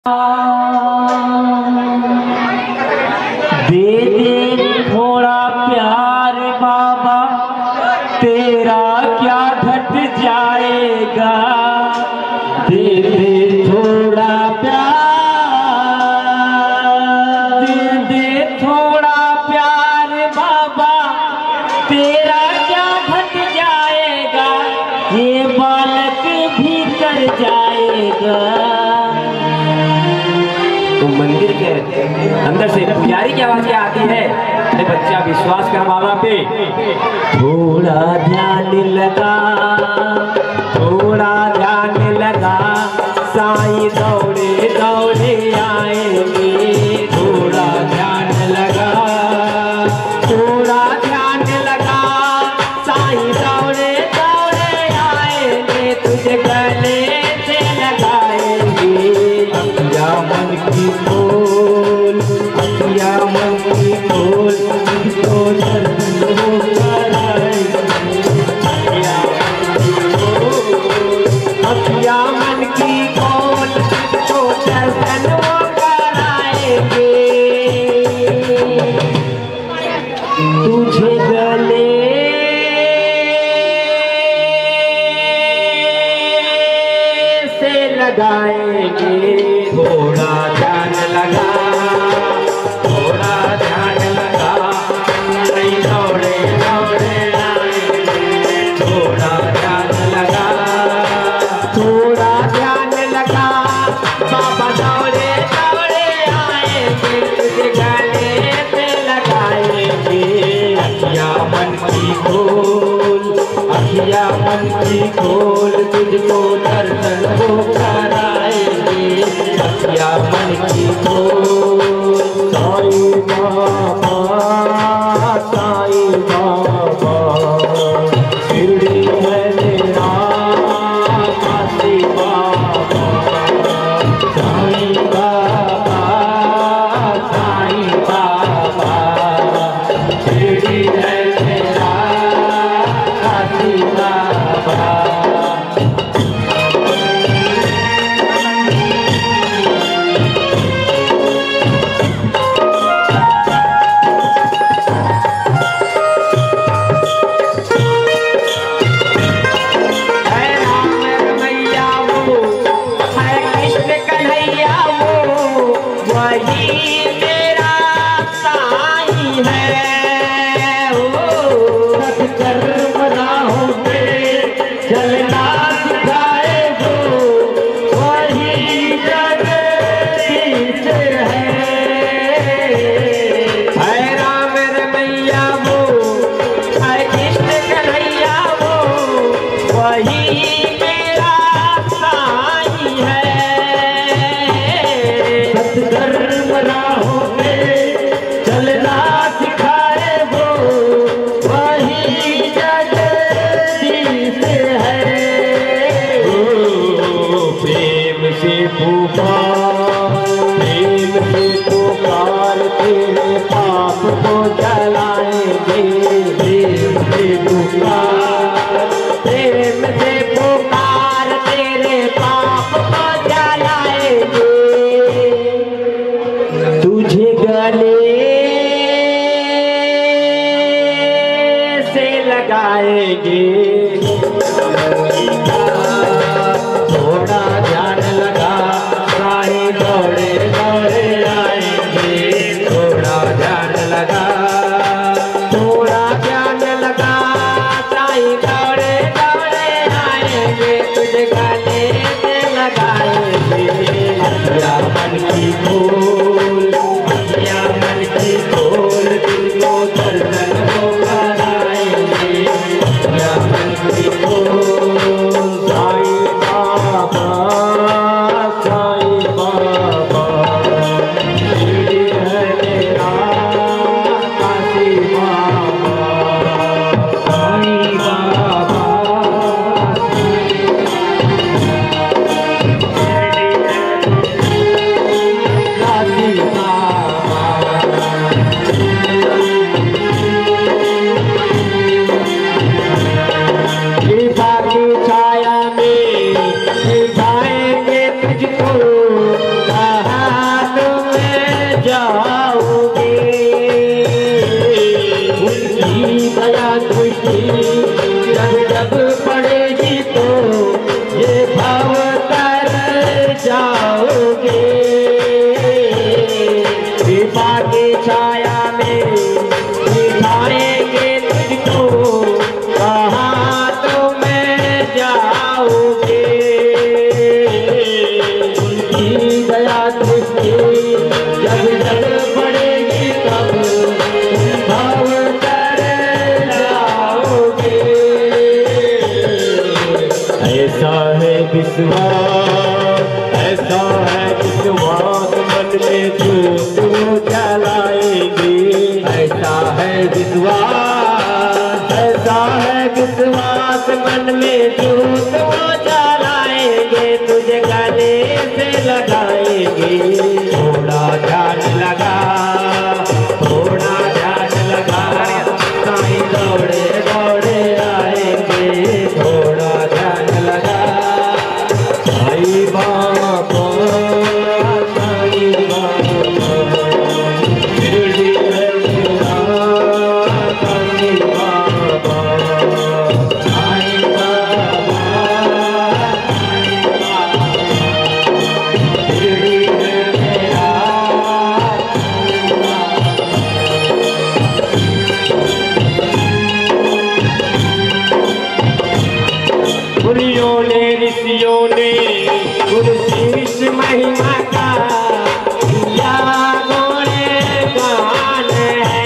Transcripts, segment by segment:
दे दे थोड़ा प्यार बाबा, तेरा क्या घट जाएगा। दे दे थोड़ा प्यार, दे दे थोड़ा प्यार बाबा, तेरा क्या घट जाएगा। ये बालक भी कर जाएगा। तो मंदिर के अंदर से पुजारी की आवाज आती है, अरे बच्चा विश्वास कर बाबा पे। थोड़ा ध्यान लगा, थोड़ा ध्यान लगा, साईं दौड़े दौड़े आएंगे। थोड़ा ध्यान लगा, थोड़ा ध्यान लगा, साईं दौड़े दौड़े आएंगे। तुझे गले से लगाएंगे। अखिया मन की खोल, अखिया मन की खोल, तुझको दर्शन वो कराएंगे। अखिया मन की खोल, तुझको दर्शन वो कराएंगे। तुझे गले से लगाएंगे। थोड़ा ध्यान लगा, थोड़ा ध्यान लगा, नहीं दौड़े दौड़े आएंगे। थोड़ा ध्यान लगा, थोड़ा ध्यान लगा, बाबा दौड़े दौड़े आएंगे। तुझे गले से लगाएंगे। अखिया मन की खोल, अखिया मन की खोल, तुझको दर्शन वो कराएंगे। अखिया मन की खोल। साईं बाबा, साईं बाबा, शिरडी में तेरा काशी बाबा। साईं बाबा, साईं बाबा, शिरडी में तेरा काशी बाबा। तुझे गले से लगाएंगे। थोड़ा ध्यान लगा, साईं दौड़े दौड़े आएंगे। थोड़ा ध्यान लगा, थोड़ा ध्यान लगा, साईं दौड़े दौड़े आएंगे। तुझे गले से लगाएंगे। अखिया मन की खोल, अखिया मन की खोल, तुझको दर्शन वो कराएंगे। दया दृष्टि जब जब पड़ेगी तब भाव कर जाओगे। ऐसा है विश्वास, ऐसा है विश्वास मन में जो जलाएंगे। ऐसा है विश्वास, ऐसा है विश्वास मन में जो जलाएंगे। तुझे गले से लगाएंगे। थोड़ा ध्यान लगा, थोड़ा ध्यान लगा, साईं दौड़े दौड़े आएंगे। थोड़ा ध्यान लगा, साईं बाबा, साईं बाबा, शिरडी में मेरा साईं बाबा, साईं बाबा, शिरडी में मेरा मुनियों ने ऋषियों ने गुरु शीश महिमा का या गोड़े गान है।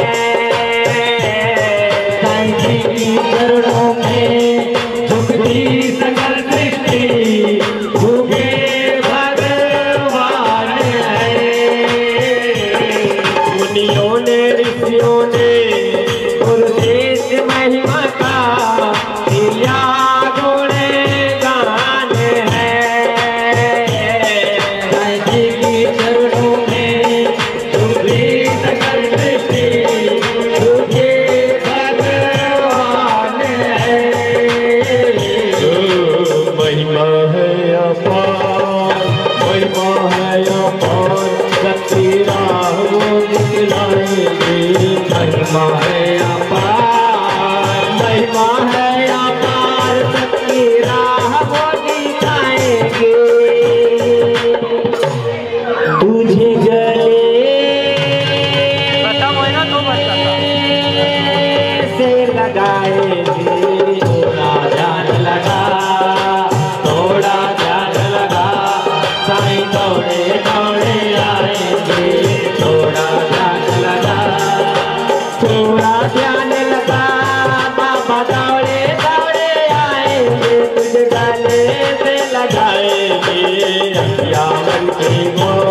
साईं जी की चरणों में झुकती सकल सृष्टि, झुके भगवान है। मुनियों ने ऋषियों ने गुरु शीश महिमा का या महिमा है अपार, महिमा है अपार, सबकी राह वो दिखाएंगे। तुझे गले से लगाएंगे। थोड़ा ध्यान लगा, थोड़ा ध्यान लगा, साईं दौड़े दौड़े आएंगे। थोड़ा ध्यान लगा, थोड़ा ध्यान लगा, बाबा दौड़े दौड़े आएंगे। तुझे गले से लगाएंगे। अखियाँ मन की